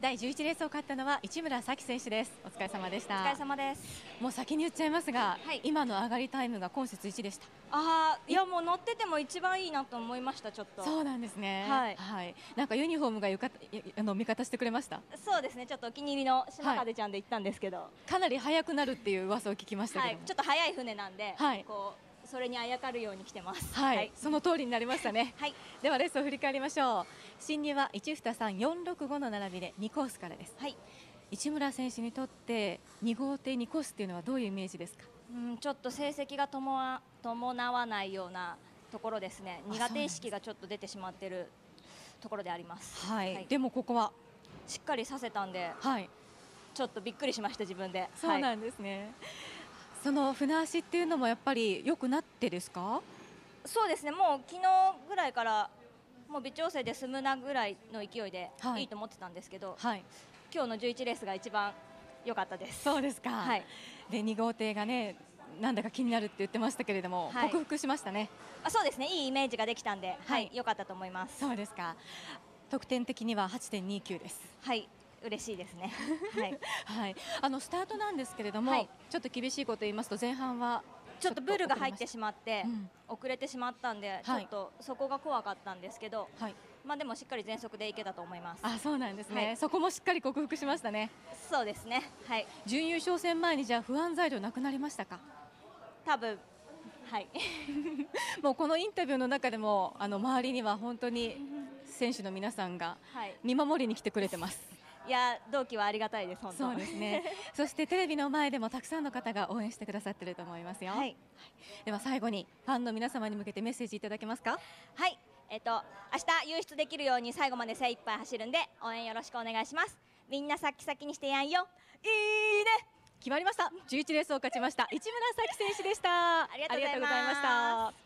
第11レースを勝ったのは市村咲選手です。お疲れ様でした。 お疲れ様です。 もう先に言っちゃいますが、 はい、 今の上がりタイムが今節1でした。 いやもう乗ってても一番いいなと思いました。ちょっとそうなんですね。 はい、 はい、なんかユニフォームが味方してくれました。 そうですね。ちょっとお気に入りの島風ちゃんで行ったんですけど、はい、 かなり速くなるっていう噂を聞きましたけども、 はい、ちょっと速い船なんで、 はい、 こうそれにあやかるように来てます。 はい、はい、その通りになりましたね。 はい、 ではレースを振り返りましょう。進入は1、2、3、4、6、5の並びで2コースからです。 はい、 市村選手にとって2号艇2コースっていうのはどういうイメージですか？ ちょっと成績が伴わないようなところですね。苦手意識がちょっと出てしまっているところであります。 はい、はい、でもここはしっかりさせたんで、 はい、 ちょっとびっくりしました、自分で。 そうなんですね。はい、その船足っていうのもやっぱり良くなってですか？ そうですね。もう昨日ぐらいからもう微調整で済むなぐらいの勢いでいいと思ってたんですけど、はい、今日の11レースが一番良かったです。 そうですか。はい、で2号艇がね、なんだか気になるって言ってましたけれども、はい、克服しましたね。 そうですね。いいイメージができたんで、はい、良かったと思います。 そうですか。得点的には 8.29 です。 はい。嬉しいですね。はい、 はい、スタートなんですけれども、はい、ちょっと厳しいこと言いますと前半はちょっとブルが入ってしまって、遅れてしまったんで、ちょっとそこが怖かったんですけど、はい、まあでもしっかり全速でいけたと思います。 あ、そうなんですね。はい、そこもしっかり克服しましたね。 そうですね。はい。 準優勝戦前にじゃあ不安材料なくなりましたか？ 多分。はい。 もうこのインタビューの中でも周りには本当に選手の皆さんが見守りに来てくれてます。 いや同期はありがたいです。本当。 そうですね。そしてテレビの前でもたくさんの方が応援してくださっていると思いますよ。はい、では最後にファンの皆様に向けてメッセージいただけますか？ はい。明日優出できるように最後まで精一杯走るんで応援よろしくお願いします。みんな先にしてやんよ。いいね。 決まりました。11レースを勝ちました市村咲選手でした。 ありがとうございました。